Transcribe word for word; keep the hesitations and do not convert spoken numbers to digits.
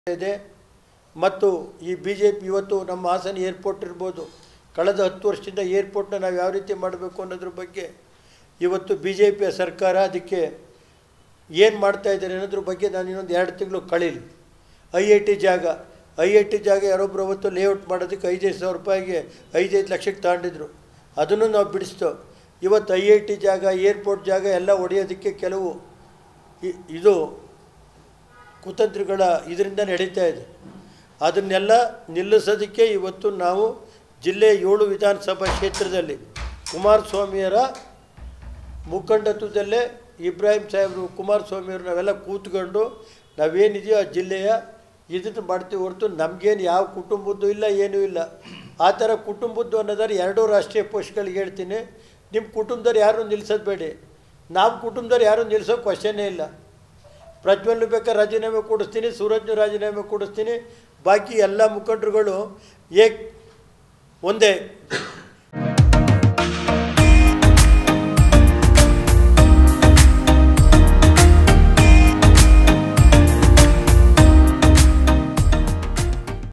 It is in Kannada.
ಇದೆ ಮತ್ತು ಈ ಬಿಜೆಪಿ ಇವತ್ತು ನಮ್ಮ ಹಾಸನ ಏರ್ಪೋರ್ಟ್ ಇರಬಹುದು ಕಳೆದ ಹತ್ತು ವರ್ಷದಿಂದ ಏರ್ಪೋರ್ಟ್ನ ನಾವು ಯಾವ ರೀತಿ ಮಾಡಬೇಕು ಅನ್ನೋದ್ರ ಬಗ್ಗೆ ಇವತ್ತು ಬಿಜೆಪಿಯ ಸರ್ಕಾರ ಅದಕ್ಕೆ ಏನು ಮಾಡ್ತಾ ಇದ್ದಾರೆ ಅನ್ನೋದ್ರ ಬಗ್ಗೆ ನಾನು ಇನ್ನೊಂದು ಎರಡು ತಿಂಗಳು ಕಳೀಲಿ ಐ ಐ ಟಿ ಜಾಗ ಐ ಐ ಟಿ ಜಾಗ ಯಾರೊಬ್ಬರು ಅವತ್ತು ಲೇಔಟ್ ಮಾಡೋದಕ್ಕೆ ಐದೈದು ಸಾವಿರ ರೂಪಾಯಿಗೆ ಐದೈದು ಲಕ್ಷಕ್ಕೆ ತಗೊಂಡಿದ್ರು ಅದನ್ನು ನಾವು ಬಿಡಿಸ್ತೋ ಇವತ್ತು ಐ ಐ ಟಿ ಜಾಗ ಏರ್ಪೋರ್ಟ್ ಜಾಗ ಎಲ್ಲ ಒಡೆಯೋದಕ್ಕೆ ಕೆಲವು ಇದು ಕುತಂತ್ರಗಳ ಇದರಿಂದ ನಡೀತಾ ಇದೆ ಅದನ್ನೆಲ್ಲ ನಿಲ್ಲಿಸೋದಕ್ಕೆ ಇವತ್ತು ನಾವು ಜಿಲ್ಲೆ ಏಳು ವಿಧಾನಸಭಾ ಕ್ಷೇತ್ರದಲ್ಲಿ ಕುಮಾರಸ್ವಾಮಿಯವರ ಮುಖಂಡತ್ವದಲ್ಲೇ ಇಬ್ರಾಹಿಂ ಸಾಹೇಬರು ಕುಮಾರಸ್ವಾಮಿಯವರು ನಾವೆಲ್ಲ ಕೂತ್ಕೊಂಡು ನಾವೇನಿದೆಯೋ ಆ ಜಿಲ್ಲೆಯ ಇದನ್ನು ಮಾಡ್ತೀವಿ ಹೊರತು ನಮಗೇನು ಯಾವ ಕುಟುಂಬದ್ದು ಇಲ್ಲ ಏನೂ ಇಲ್ಲ ಆ ಥರ ಕುಟುಂಬದ್ದು ಅನ್ನೋದಾದ್ರೆ ಎರಡೂ ರಾಷ್ಟ್ರೀಯ ಪೋಸ್ಟ್ಗಳಿಗೆ ಹೇಳ್ತೀನಿ ನಿಮ್ಮ ಕುಟುಂಬದವ್ರು ಯಾರೂ ನಿಲ್ಲಿಸೋದು ಬೇಡಿ ನಾವು ಕುಟುಂಬದವ್ರು ಯಾರೂ ನಿಲ್ಲಿಸೋ ಕ್ವಶನ್ನೇ ಇಲ್ಲ ಪ್ರಜ್ವಲ್ ಬೇಕಾದ್ರೆ ರಾಜೀನಾಮೆ ಕೊಡಿಸ್ತೀನಿ ಸೂರಜ್ನು ರಾಜೀನಾಮೆ ಕೊಡಿಸ್ತೀನಿ ಬಾಕಿ ಎಲ್ಲ ಮುಖಂಡರುಗಳು ಏಕ್ ಒಂದೇ